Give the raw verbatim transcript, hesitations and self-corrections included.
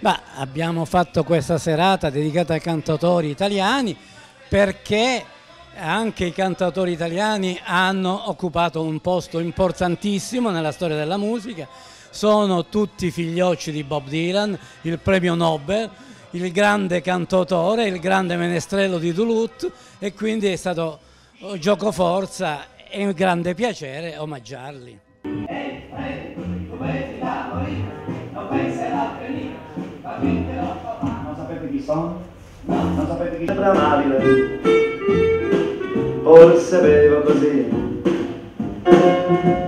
Bah, abbiamo fatto questa serata dedicata ai cantautori italiani perché anche i cantautori italiani hanno occupato un posto importantissimo nella storia della musica, sono tutti figliocci di Bob Dylan, il premio Nobel, il grande cantautore, il grande menestrello di Duluth, e quindi è stato giocoforza e un grande piacere omaggiarli. Non sapete chi sono? Non sapete chi sembra amabile, forse bevo così.